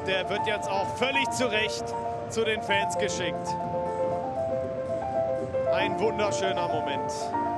Und der wird jetzt auch völlig zu Recht zu den Fans geschickt. Ein wunderschöner Moment.